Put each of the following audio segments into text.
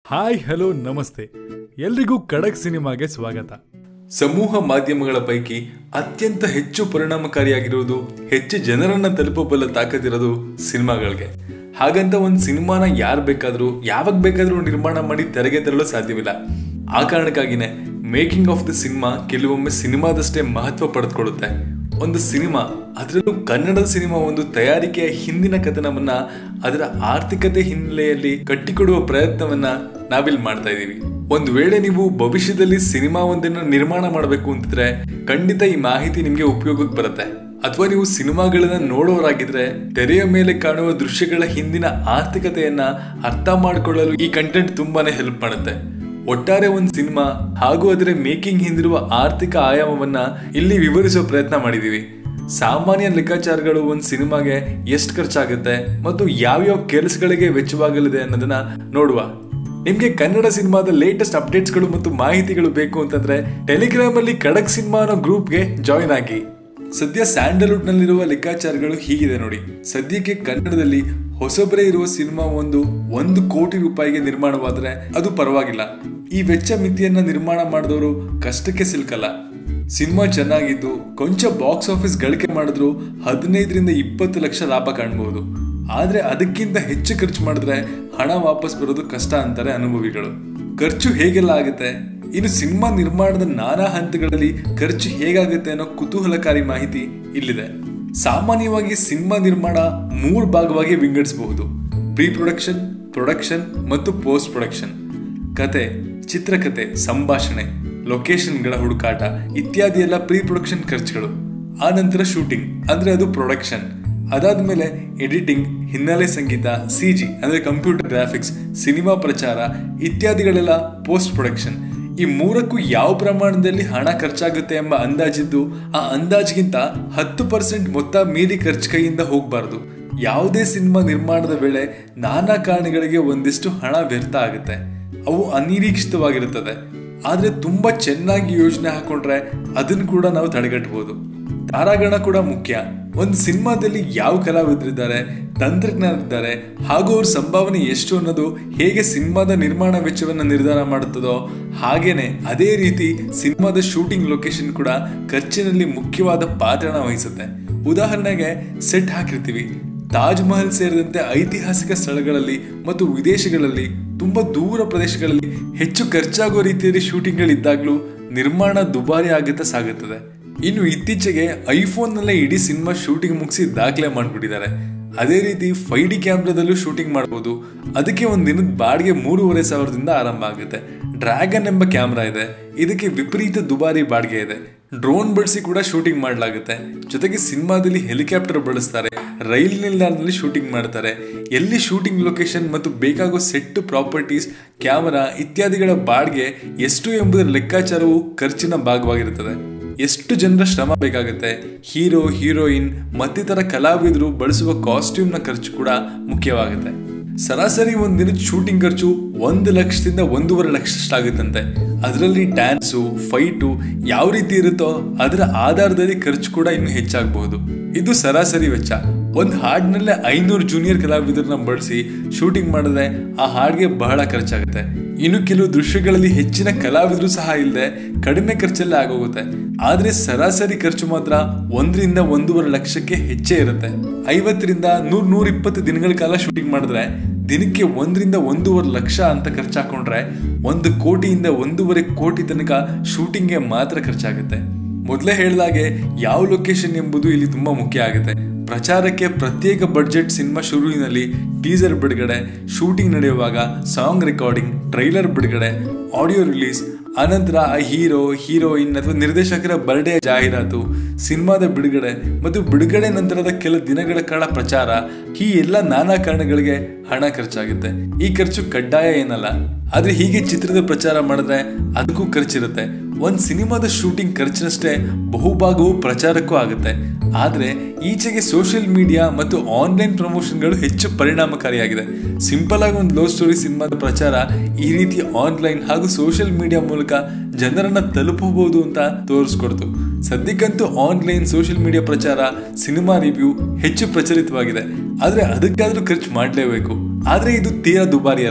Hi hello ನಮಸ್ತೆ ಎಲ್ರಿಗೂ ಖಡಕ್ ಸಿನಿಮಾಗೆ ಸ್ವಾಗತ. ಸಮೂಹ ಮಾಧ್ಯಮಗಳ ಪೈಕಿ ಅತ್ಯಂತ ಹೆಚ್ಚು ಪರಿಣಾಮಕಾರಿಯಾಗಿರುವುದು, ಹೆಚ್ಚು ಜನರನ್ನ ತಲುಪಬಲ್ಲ ತಾಕತ್ತಿರೋದು ಸಿನಿಮಾಗಳಿಗೆ. ಹಾಗಂತ ಒಂದು ಸಿನಿಮಾನ ಯಾರು ಬೇಕಾದ್ರೂ ಯಾವಾಗ ಬೇಕಾದ್ರೂ ನಿರ್ಮಾಣ ಮಾಡಿ ತೆರೆಗೆ ತರಲು ಸಾಧ್ಯವಿಲ್ಲ. ಆ ಕಾರಣಕ್ಕಾಗಿನೇ ಮೇಕಿಂಗ್ ಆಫ್ ದ ಸಿನಿಮಾ ಕೆಲವೊಮ್ಮೆ ಸಿನಿಮಾದಷ್ಟೇ ಮಹತ್ವ ಪಡೆದುಕೊಳ್ಳುತ್ತೆ. ಒಂದು ಸಿನಿಮಾ, ಅದರಲ್ಲೂ ಕನ್ನಡದ ಸಿನಿಮಾ, ಒಂದು ತಯಾರಿಕೆಯ ಹಿಂದಿನ ಕಥನವನ್ನ ಅದರ ಆರ್ಥಿಕತೆ ಹಿನ್ನೆಲೆಯಲ್ಲಿ ಕಟ್ಟಿಕೊಡುವ ಪ್ರಯತ್ನವನ್ನ ನಾವಿಲ್ಲಿ ಮಾಡ್ತಾ ಇದೀವಿ. ಒಂದು ವೇಳೆ ನೀವು ಭವಿಷ್ಯದಲ್ಲಿ ಸಿನಿಮಾ ಒಂದನ್ನು ನಿರ್ಮಾಣ ಮಾಡಬೇಕು ಅಂತಿದ್ರೆ ಖಂಡಿತ ಈ ಮಾಹಿತಿ ನಿಮ್ಗೆ ಉಪಯೋಗಕ್ಕೆ ಬರುತ್ತೆ. ಅಥವಾ ನೀವು ಸಿನಿಮಾಗಳನ್ನ ನೋಡೋರಾಗಿದ್ರೆ ತೆರೆಯ ಮೇಲೆ ಕಾಣುವ ದೃಶ್ಯಗಳ ಹಿಂದಿನ ಆರ್ಥಿಕತೆಯನ್ನ ಅರ್ಥ ಮಾಡಿಕೊಳ್ಳಲು ಈ ಕಂಟೆಂಟ್ ತುಂಬಾನೇ ಹೆಲ್ಪ್ ಮಾಡುತ್ತೆ. ಒಟ್ಟಾರೆ ಒಂದು ಸಿನಿಮಾ ಹಾಗೂ ಅದರ ಮೇಕಿಂಗ್ ಹಿಂದಿರುವ ಆರ್ಥಿಕ ಆಯಾಮವನ್ನ ಇಲ್ಲಿ ವಿವರಿಸೋ ಪ್ರಯತ್ನ ಮಾಡಿದೀವಿ. ಸಾಮಾನ್ಯ ಲೆಕ್ಕಾಚಾರಗಳು ಒಂದು ಸಿನಿಮಾಗೆ ಎಷ್ಟು ಖರ್ಚಾಗುತ್ತೆ ಮತ್ತು ಯಾವ್ಯಾವ ಕೆಲಸಗಳಿಗೆ ವೆಚ್ಚವಾಗಲಿದೆ ಅನ್ನೋದನ್ನ ನೋಡುವ. ನಿಮ್ಗೆ ಕನ್ನಡ ಸಿನಿಮಾದ ಲೇಟೆಸ್ಟ್ ಅಪ್ಡೇಟ್ಸ್ಗಳು ಮತ್ತು ಮಾಹಿತಿಗಳು ಬೇಕು ಅಂತಂದ್ರೆ ಟೆಲಿಗ್ರಾಮ್ ಅಲ್ಲಿ ಖಡಕ್ ಸಿನಿಮಾ ಅನ್ನೋ ಗ್ರೂಪ್ಗೆ ಜಾಯಿನ್ ಆಗಿ. ಸದ್ಯ ಸ್ಯಾಂಡಲ್ವುಡ್ ನಲ್ಲಿರುವ ಲೆಕ್ಕಾಚಾರಗಳು ಹೀಗಿದೆ ನೋಡಿ. ಸದ್ಯಕ್ಕೆ ಕನ್ನಡದಲ್ಲಿ ಹೊಸಬರೇ ಇರುವ ಸಿನಿಮಾ 1 ಕೋಟಿ ರೂಪಾಯಿಗೆ ನಿರ್ಮಾಣವಾದ್ರೆ ಅದು ಪರವಾಗಿಲ್ಲ. ಈ ವೆಚ್ಚ ಮಿತಿಯನ್ನ ನಿರ್ಮಾಣ ಮಾಡಿದವರು ಕಷ್ಟಕ್ಕೆ ಸಿಲ್ಕಲ್ಲ. ಸಿನಿಮಾ ಚೆನ್ನಾಗಿದ್ದು ಕೊಂಚ ಬಾಕ್ಸ್ ಆಫೀಸ್ ಗಳಿಕೆ ಮಾಡಿದ್ರು 15-20 ಲಕ್ಷ ಲಾಭ ಕಾಣಬಹುದು. ಆದ್ರೆ ಅದಕ್ಕಿಂತ ಹೆಚ್ಚು ಖರ್ಚು ಮಾಡಿದ್ರೆ ಹಣ ವಾಪಸ್ ಬರೋದು ಕಷ್ಟ ಅಂತಾರೆ ಅನುಭವಿಗಳು. ಖರ್ಚು ಹೇಗೆಲ್ಲ ಆಗುತ್ತೆ, ಇನ್ನು ಸಿನಿಮಾ ನಿರ್ಮಾಣದ ನಾನಾ ಹಂತಗಳಲ್ಲಿ ಖರ್ಚು ಹೇಗಾಗುತ್ತೆ ಅನ್ನೋ ಕುತೂಹಲಕಾರಿ ಮಾಹಿತಿ ಇಲ್ಲಿದೆ. ಸಾಮಾನ್ಯವಾಗಿ ಸಿನಿಮಾ ನಿರ್ಮಾಣ 3 ಭಾಗವಾಗಿ ವಿಂಗಡಿಸಬಹುದು: ಪ್ರೀ ಪ್ರೊಡಕ್ಷನ್, ಪ್ರೊಡಕ್ಷನ್ ಮತ್ತು ಪೋಸ್ಟ್ ಪ್ರೊಡಕ್ಷನ್. ಕತೆ, ಚಿತ್ರಕಥೆ, ಸಂಭಾಷಣೆ, ಲೊಕೇಶನ್ಗಳ ಹುಡುಕಾಟ ಇತ್ಯಾದಿ ಎಲ್ಲ ಪ್ರೀ ಪ್ರೊಡಕ್ಷನ್ ಖರ್ಚುಗಳು. ಆ ನಂತರ ಶೂಟಿಂಗ್ ಅಂದ್ರೆ ಅದು ಪ್ರೊಡಕ್ಷನ್. ಅದಾದ್ಮೇಲೆ ಎಡಿಟಿಂಗ್, ಹಿನ್ನೆಲೆ ಸಂಗೀತ, CG ಅಂದ್ರೆ ಕಂಪ್ಯೂಟರ್ ಗ್ರಾಫಿಕ್ಸ್, ಸಿನಿಮಾ ಪ್ರಚಾರ ಇತ್ಯಾದಿಗಳೆಲ್ಲ ಪೋಸ್ಟ್ ಪ್ರೊಡಕ್ಷನ್. ಈ 3ಕ್ಕೂ ಯಾವ ಪ್ರಮಾಣದಲ್ಲಿ ಹಣ ಖರ್ಚಾಗುತ್ತೆ ಎಂಬ ಅಂದಾಜಿದ್ದು ಆ ಅಂದಾಜಿಗಿಂತ 10% ಮೊತ್ತ ಮೀರಿ ಖರ್ಚು ಕೈಯಿಂದ ಹೋಗಬಾರ್ದು. ಯಾವುದೇ ಸಿನಿಮಾ ನಿರ್ಮಾಣದ ವೇಳೆ ನಾನಾ ಕಾರಣಗಳಿಗೆ ಒಂದಿಷ್ಟು ಹಣ ವ್ಯರ್ಥ ಆಗುತ್ತೆ. ಅವು ಅನಿರೀಕ್ಷಿತವಾಗಿರುತ್ತದೆ. ಆದ್ರೆ ತುಂಬಾ ಚೆನ್ನಾಗಿ ಯೋಜನೆ ಹಾಕೊಂಡ್ರೆ ಅದನ್ನು ಕೂಡ ನಾವು ತಡೆಗಟ್ಟಬಹುದು. ತಾರಾಗಣ ಕೂಡ ಮುಖ್ಯ. ಒಂದು ಸಿನಿಮಾದಲ್ಲಿ ಯಾವ ಕಲಾವಿದರಿದ್ದಾರೆ, ತಂತ್ರಜ್ಞರಿದ್ದಾರೆ ಹಾಗೂ ಅವ್ರ ಸಂಭಾವನೆ ಎಷ್ಟು ಅನ್ನೋದು ಹೇಗೆ ಸಿನಿಮಾದ ನಿರ್ಮಾಣ ವೆಚ್ಚವನ್ನು ನಿರ್ಧಾರ ಮಾಡುತ್ತದೋ ಹಾಗೇನೆ ಅದೇ ರೀತಿ ಸಿನಿಮಾದ ಶೂಟಿಂಗ್ ಲೊಕೇಶನ್ ಕೂಡ ಖರ್ಚಿನಲ್ಲಿ ಮುಖ್ಯವಾದ ಪಾತ್ರನ ವಹಿಸುತ್ತೆ. ಉದಾಹರಣೆಗೆ ಸೆಟ್ ಹಾಕಿರ್ತೀವಿ. ತಾಜ್ ಮಹಲ್ ಸೇರಿದಂತೆ ಐತಿಹಾಸಿಕ ಸ್ಥಳಗಳಲ್ಲಿ ಮತ್ತು ವಿದೇಶಗಳಲ್ಲಿ ತುಂಬಾ ದೂರ ಪ್ರದೇಶಗಳಲ್ಲಿ ಹೆಚ್ಚು ಖರ್ಚಾಗುವ ರೀತಿಯಲ್ಲಿ ಶೂಟಿಂಗ್ಗಳಿದ್ದಾಗಲೂ ನಿರ್ಮಾಣ ದುಬಾರಿ ಆಗುತ್ತಾ ಸಾಗುತ್ತದೆ. ಇನ್ನು ಇತ್ತೀಚೆಗೆ ಐಫೋನ್ ನಲ್ಲೇ ಇಡೀ ಸಿನಿಮಾ ಶೂಟಿಂಗ್ ಮುಗಿಸಿ ದಾಖಲೆ ಮಾಡಿಬಿಟ್ಟಿದ್ದಾರೆ. ಅದೇ ರೀತಿ 5D ಕ್ಯಾಮ್ರಾದಲ್ಲೂ ಶೂಟಿಂಗ್ ಮಾಡಬಹುದು. ಅದಕ್ಕೆ ಒಂದು ದಿನದ ಬಾಡಿಗೆ 3,500ದಿಂದ ಆರಂಭ ಆಗುತ್ತೆ. ಡ್ರ್ಯಾಗನ್ ಎಂಬ ಕ್ಯಾಮ್ರಾ ಇದೆ, ಇದಕ್ಕೆ ವಿಪರೀತ ದುಬಾರಿ ಬಾಡಿಗೆ ಇದೆ. ಡ್ರೋನ್ ಬಳಸಿ ಕೂಡ ಶೂಟಿಂಗ್ ಮಾಡಲಾಗುತ್ತೆ. ಜೊತೆಗೆ ಸಿನಿಮಾದಲ್ಲಿ ಹೆಲಿಕಾಪ್ಟರ್ ಬಳಸ್ತಾರೆ, ರೈಲ್ ನಿಲ್ದಾಣದಲ್ಲಿ ಶೂಟಿಂಗ್ ಮಾಡ್ತಾರೆ. ಎಲ್ಲಿ ಶೂಟಿಂಗ್ ಲೊಕೇಶನ್ ಮತ್ತು ಬೇಕಾಗೋ ಸೆಟ್, ಪ್ರಾಪರ್ಟೀಸ್, ಕ್ಯಾಮರಾ ಇತ್ಯಾದಿಗಳ ಬಾಡಿಗೆ ಎಷ್ಟು ಎಂಬುದರ ಲೆಕ್ಕಾಚಾರವು ಖರ್ಚಿನ ಭಾಗವಾಗಿರುತ್ತದೆ. ಎಷ್ಟು ಜನರ ಶ್ರಮ ಬೇಕಾಗುತ್ತೆ, ಹೀರೋ, ಹೀರೋಯಿನ್ ಮತ್ತಿತರ ಕಲಾವಿದರು ಬಳಸುವ ಕಾಸ್ಟ್ಯೂಮ್ನ ಖರ್ಚು ಕೂಡ ಮುಖ್ಯವಾಗುತ್ತೆ. ಸರಾಸರಿ ಒಂದು ದಿನದ ಶೂಟಿಂಗ್ ಖರ್ಚು 1 ಲಕ್ಷದಿಂದ 1.5 ಲಕ್ಷಷ್ಟಾಗುತ್ತಂತೆ. ಅದರಲ್ಲಿ ಡ್ಯಾನ್ಸು, ಫೈಟು ಯಾವ ರೀತಿ ಇರುತ್ತೋ ಅದರ ಆಧಾರದಲ್ಲಿ ಖರ್ಚು ಕೂಡ ಇನ್ನು ಹೆಚ್ಚಾಗಬಹುದು. ಇದು ಸರಾಸರಿ ವೆಚ್ಚ. ಒಂದು ಹಾಡಿನಲ್ಲೇ 500 ಜೂನಿಯರ್ ಕಲಾವಿದರನ್ನ ಬಳಸಿ ಶೂಟಿಂಗ್ ಮಾಡಿದ್ರೆ ಆ ಹಾಡಿಗೆ ಬಹಳ ಖರ್ಚಾಗುತ್ತೆ. ಇನ್ನು ಕೆಲವು ದೃಶ್ಯಗಳಲ್ಲಿ ಹೆಚ್ಚಿನ ಕಲಾವಿದರು ಸಹ ಇಲ್ಲದೆ ಕಡಿಮೆ ಖರ್ಚಲ್ಲೇ ಆಗೋಗುತ್ತೆ. ಆದ್ರೆ ಸರಾಸರಿ ಖರ್ಚು ಮಾತ್ರ 1-1.5 ಲಕ್ಷಕ್ಕೆ ಹೆಚ್ಚೇ ಇರುತ್ತೆ. 50-120 ದಿನಗಳ ಕಾಲ ಶೂಟಿಂಗ್ ಮಾಡಿದ್ರೆ ದಿನಕ್ಕೆ 1-1.5 ಲಕ್ಷ ಅಂತ ಖರ್ಚು ಹಾಕೊಂಡ್ರೆ 1 ಕೋಟಿಯಿಂದ 1.5 ಕೋಟಿ ತನಕ ಶೂಟಿಂಗ್ಗೆ ಮಾತ್ರ ಖರ್ಚಾಗುತ್ತೆ. ಮೊದಲೇ ಹೇಳಿದಾಗೆ ಯಾವ ಲೊಕೇಶನ್ ಎಂಬುದು ಇಲ್ಲಿ ತುಂಬಾ ಮುಖ್ಯ ಆಗುತ್ತೆ. ಪ್ರಚಾರಕ್ಕೆ ಪ್ರತ್ಯೇಕ ಬಡ್ಜೆಟ್ ಸಿನಿಮಾ ಶುರುವಿನಲ್ಲಿ ಟೀಸರ್ ಬಿಡುಗಡೆ, ಶೂಟಿಂಗ್ ನಡೆಯುವಾಗ ಸಾಂಗ್ ರೆಕಾರ್ಡಿಂಗ್, ಟ್ರೈಲರ್ ಬಿಡುಗಡೆ, ಆಡಿಯೋ ರಿಲೀಸ್, ಆನಂತರ ಆ ಹೀರೋ, ಹೀರೋಯಿನ್ ಅಥವಾ ನಿರ್ದೇಶಕರ ಬರ್ಡೇ ಜಾಹೀರಾತು, ಸಿನಿಮಾದ ಬಿಡುಗಡೆ ಮತ್ತು ಬಿಡುಗಡೆ ನಂತರದ ಕೆಲ ದಿನಗಳ ಕಾಲ ಪ್ರಚಾರ, ಈ ಎಲ್ಲ ನಾನಾ ಕಾರಣಗಳಿಗೆ ಹಣ ಖರ್ಚಾಗುತ್ತೆ. ಈ ಖರ್ಚು ಕಡ್ಡಾಯ ಏನಲ್ಲ, ಆದ್ರೆ ಹೀಗೆ ಚಿತ್ರದ ಪ್ರಚಾರ ಮಾಡಿದ್ರೆ ಅದಕ್ಕೂ ಖರ್ಚಿರುತ್ತೆ. ಒಂದು ಸಿನಿಮಾದ ಶೂಟಿಂಗ್ ಖರ್ಚಿನಷ್ಟೇ ಬಹುಭಾಗವು ಪ್ರಚಾರಕ್ಕೂ ಆಗುತ್ತೆ. ಆದ್ರೆ ಈಚೆಗೆ ಸೋಷಿಯಲ್ ಮೀಡಿಯಾ ಮತ್ತು ಆನ್ಲೈನ್ ಪ್ರಮೋಷನ್ಗಳು ಹೆಚ್ಚು ಪರಿಣಾಮಕಾರಿಯಾಗಿದೆ. ಸಿಂಪಲ್ ಆಗಿ ಒಂದು ಲವ್ ಸ್ಟೋರಿ ಸಿನಿಮಾದ ಪ್ರಚಾರ ಈ ರೀತಿ ಆನ್ಲೈನ್ ಹಾಗೂ ಸೋಷಿಯಲ್ ಮೀಡಿಯಾ ಮೂಲಕ ಜನರನ್ನ ತಲುಪಬಹುದು ಅಂತ ತೋರಿಸ್ಕೊಡ್ತು. ಸದ್ಯಕ್ಕಂತೂ ಆನ್ಲೈನ್, ಸೋಷಿಯಲ್ ಮೀಡಿಯಾ ಪ್ರಚಾರ, ಸಿನಿಮಾ ರಿವ್ಯೂ ಹೆಚ್ಚು ಪ್ರಚಲಿತವಾಗಿದೆ. ಆದ್ರೆ ಅದಕ್ಕಾದ್ರೂ ಖರ್ಚು ಮಾಡಲೇಬೇಕು. ಆದ್ರೆ ಇದು ತೀರಾ ದುಬಾರಿ ಅಲ್ಲ.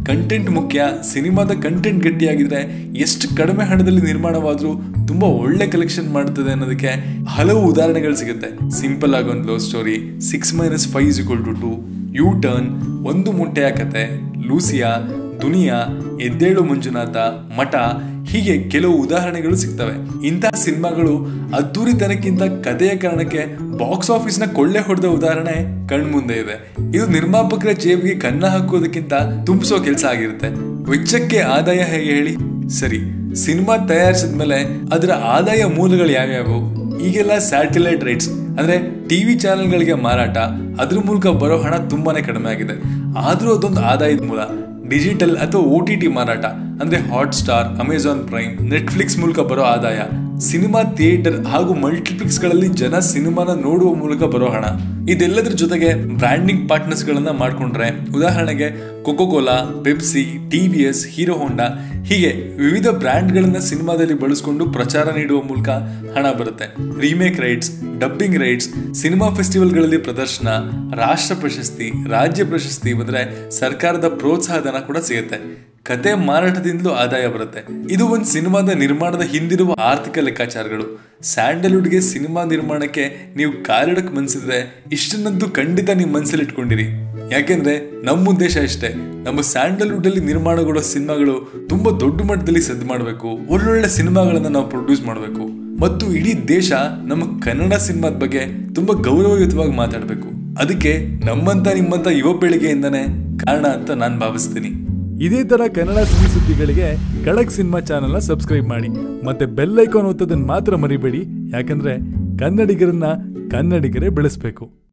ಕಂಟೆಂಟ್ ಮುಖ್ಯ. ಸಿನಿಮಾದ ಕಂಟೆಂಟ್ ಗಟ್ಟಿಯಾಗಿದ್ರೆ ಎಷ್ಟು ಕಡಿಮೆ ಹಣದಲ್ಲಿ ನಿರ್ಮಾಣವಾದ್ರೂ ತುಂಬಾ ಒಳ್ಳೆ ಕಲೆಕ್ಷನ್ ಮಾಡ್ತದೆ ಅನ್ನೋದಕ್ಕೆ ಹಲವು ಉದಾಹರಣೆಗಳು ಸಿಗುತ್ತೆ. ಸಿಂಪಲ್ ಆಗಿ ಒಂದು ಲವ್ ಸ್ಟೋರಿ, 6 - 5 = 2, ಯು ಟರ್ನ್, ಒಂದು ಮುಟ್ಟೆಯ ಕತೆ, ಲೂಸಿಯಾ, ದುನಿಯಾ, ಎದ್ದೇಳು ಮಂಜುನಾಥ, ಮಠ, ಹೀಗೆ ಕೆಲವು ಉದಾಹರಣೆಗಳು ಸಿಗ್ತವೆ. ಇಂತಹ ಸಿನಿಮಾಗಳು ಅದ್ದೂರಿತನಕ್ಕಿಂತ ಕಥೆಯ ಕಾರಣಕ್ಕೆ ಬಾಕ್ಸ್ ಆಫೀಸ್ ನ ಕೊಳ್ಳೆ ಹೊಡೆದ ಉದಾಹರಣೆ ಕಣ್ಮುಂದೆ ಇದೆ. ಇದು ನಿರ್ಮಾಪಕರ ಜೇಬಿಗೆ ಕನ್ನ ಹಾಕೋದಕ್ಕಿಂತ ತುಂಬಿಸೋ ಕೆಲಸ ಆಗಿರುತ್ತೆ. ವೆಚ್ಚಕ್ಕೆ ಆದಾಯ ಹೇಗೆ ಹೇಳಿ? ಸರಿ, ಸಿನಿಮಾ ತಯಾರಿಸಿದ್ಮೇಲೆ ಅದರ ಆದಾಯ ಮೂಲಗಳು ಯಾವ್ಯಾವು? ಈಗೆಲ್ಲ ಸ್ಯಾಟಲೈಟ್ ರೈಟ್ಸ್ ಅಂದ್ರೆ ಟಿವಿ ಚಾನೆಲ್ಗಳಿಗೆ ಮಾರಾಟ, ಅದ್ರ ಮೂಲಕ ಬರೋ ಹಣ ತುಂಬಾನೇ ಕಡಿಮೆ ಆಗಿದೆ. ಆದ್ರೂ ಅದೊಂದು ಆದಾಯದ ಮೂಲ. ಡಿಜಿಟಲ್ ಅಥವಾ OTT ಮಾರಾಟ ಅಂದ್ರೆ ಹಾಟ್ಸ್ಟಾರ್, ಅಮೆಜಾನ್ ಪ್ರೈಮ್, ನೆಟ್ಫ್ಲಿಕ್ಸ್ ಮೂಲಕ ಬರೋ ಆದಾಯ, ಸಿನಿಮಾ ಥಿಯೇಟರ್ ಹಾಗೂ ಮಲ್ಟಿಪ್ಲೆಕ್ಸ್ ಗಳಲ್ಲಿ ಜನ ಸಿನಿಮಾನ ನೋಡುವ ಮೂಲಕ ಬರೋ ಹಣ. ಇದೆಲ್ಲದರ ಜೊತೆಗೆ ಬ್ರ್ಯಾಂಡಿಂಗ್ ಪಾರ್ಟ್ನರ್ಸ್ ಗಳನ್ನ ಮಾಡ್ಕೊಂಡ್ರೆ, ಉದಾಹರಣೆಗೆ Coca Cola, Pepsi, TVS, Hero Honda, ಹೀಗೆ ವಿವಿಧ ಬ್ರ್ಯಾಂಡ್ ಗಳನ್ನ ಸಿನಿಮಾದಲ್ಲಿ ಬಳಸಿಕೊಂಡು ಪ್ರಚಾರ ನೀಡುವ ಮೂಲಕ ಹಣ ಬರುತ್ತೆ. Remake rights, dubbing rights, cinema ಫೆಸ್ಟಿವಲ್ಗಳಲ್ಲಿ ಪ್ರದರ್ಶನ, ರಾಷ್ಟ್ರ ಪ್ರಶಸ್ತಿ, ರಾಜ್ಯ ಪ್ರಶಸ್ತಿ ಬಂದ್ರೆ ಸರ್ಕಾರದ ಪ್ರೋತ್ಸಾಹ ಧನ ಕೂಡ ಸಿಗುತ್ತೆ. ಕತೆ ಮಾರಾಟದಿಂದಲೂ ಆದಾಯ ಬರುತ್ತೆ. ಇದು ಒಂದು ಸಿನಿಮಾದ ನಿರ್ಮಾಣದ ಹಿಂದಿರುವ ಆರ್ಥಿಕ ಲೆಕ್ಕಾಚಾರಗಳು. ಸ್ಯಾಂಡಲ್ವುಡ್ಗೆ ಸಿನಿಮಾ ನಿರ್ಮಾಣಕ್ಕೆ ನೀವು ಕಾಲಿಡಕ್ ಮನ್ಸಿದ್ರೆ ಇಷ್ಟನ್ನಂತೂ ಖಂಡಿತ ನಿಮ್ಮ ಮನಸ್ಸಲ್ಲಿ ಇಟ್ಕೊಂಡಿರಿ. ಯಾಕೆಂದ್ರೆ ನಮ್ಮ ಉದ್ದೇಶ ಇಷ್ಟೇ, ನಮ್ಮ ಸ್ಯಾಂಡಲ್ವುಡ್ ಅಲ್ಲಿ ನಿರ್ಮಾಣಗೊಳ್ಳೋ ಸಿನಿಮಾಗಳು ತುಂಬಾ ದೊಡ್ಡ ಮಟ್ಟದಲ್ಲಿ ಸದ್ದು ಮಾಡಬೇಕು, ಒಳ್ಳೊಳ್ಳೆ ಸಿನಿಮಾಗಳನ್ನ ನಾವು ಪ್ರೊಡ್ಯೂಸ್ ಮಾಡಬೇಕು ಮತ್ತು ಇಡೀ ದೇಶ ನಮ್ಮ ಕನ್ನಡ ಸಿನಿಮಾದ ಬಗ್ಗೆ ತುಂಬಾ ಗೌರವಯುತವಾಗಿ ಮಾತಾಡಬೇಕು. ಅದಕ್ಕೆ ನಮ್ಮಂತ ನಿಮ್ಮಂತ ಯುವ ಪೀಳಿಗೆಯಿಂದನೇ ಕಾರಣ ಅಂತ ನಾನು ಭಾವಿಸ್ತೀನಿ. ಇದೇ ತರ ಕನ್ನಡ ಸಿನಿ ಸುದ್ದಿಗಳಿಗೆ ಖಡಕ್ ಸಿನಿಮಾ ಚಾನೆಲ್ನ ಸಬ್ಸ್ಕ್ರೈಬ್ ಮಾಡಿ ಮತ್ತೆ ಬೆಲ್ ಐಕಾನ್ ಒತ್ತೋದನ್ನ ಮಾತ್ರ ಮರಿಬೇಡಿ. ಯಾಕಂದ್ರೆ ಕನ್ನಡಿಗರನ್ನ ಕನ್ನಡಿಗರೇ ಬೆಳೆಸ್ಬೇಕು.